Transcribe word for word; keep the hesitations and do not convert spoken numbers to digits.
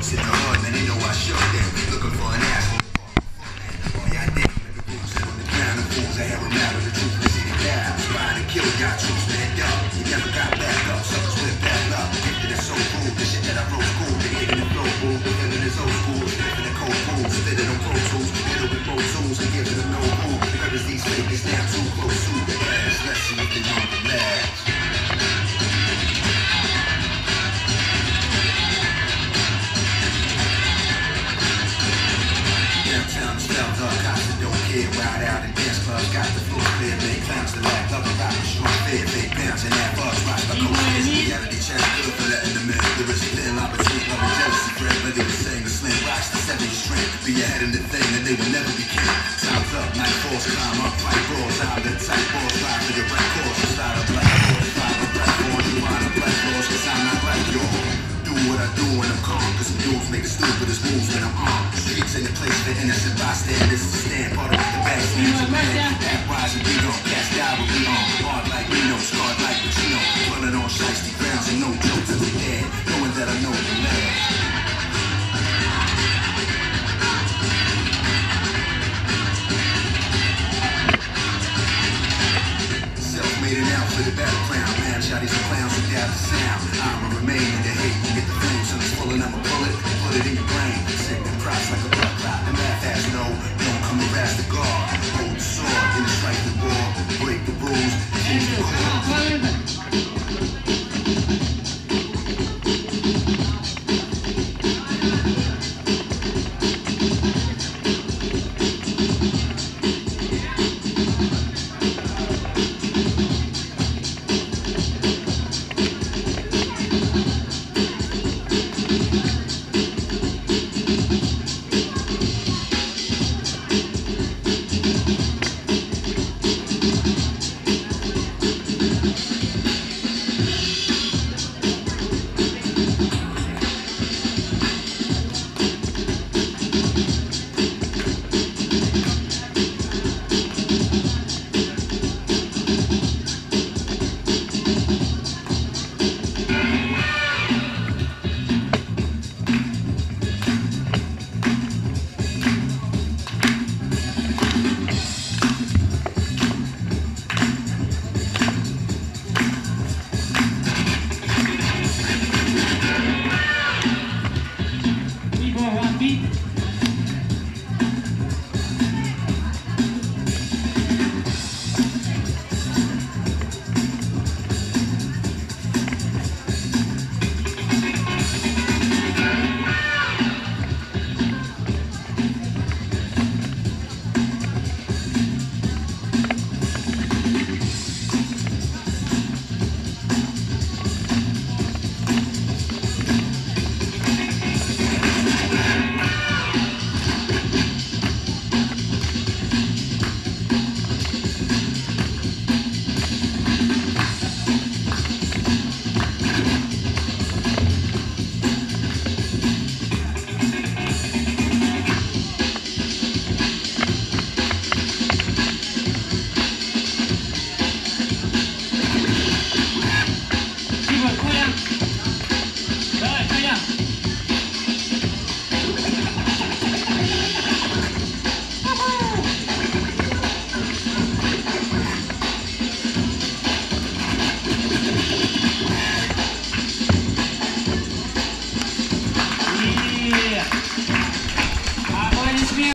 crooks in the hood, man, they know I shook them. Looking for an asshole. Oh, yeah, I did. The boots on the ground, the fools, I have a matter. The truth is in the gap. Trying to kill, got troops, man, up. You never got back up, suckers with bad luck. Gifted and so cool, the shit that I wrote cool. They hitting the flow, boo. Feeling this old school, sniffing the cold pools. Spitting on pro tools, little bit more tools, and giving them no fool. Because these fakers now too close to the ass. Let's see if they want to last. Downtown spelled up, cops that don't care. Ride out in dance clubs, got the floor clear. Make clowns that laugh, love a rap, strong fear. Fake bounce and that buzz, rise by coast. Reality check, good for letting them in. There is a thin line between love and jealousy, friend. But they were saying the slang rocks the seventies strength. Be ahead in the thing, and they will never be king. Time's up, night falls, climb up, fight balls. I'm the tight balls, ride for your right course. Slide up like horse, slide up like horse. You wanna black laws, cause I'm not like yours. Do what I do when I'm calm, cause some dudes make the stupidest moves when I'm armed. Streets ain't a place for innocent bystanders to stand, part of the backstands of man. Act wise and we gon' cast die what we on. Hard like we know, scarred like Pacino. Running on shiesty grounds and no jokes to the dead, knowing that I know the land. Self-made it out for the battleground, man. Shotties and clowns who doubt the sound. I'ma remain in the hate, you get the flames, so it's full and I'ma pull it, put it in your brain. Sick and price like a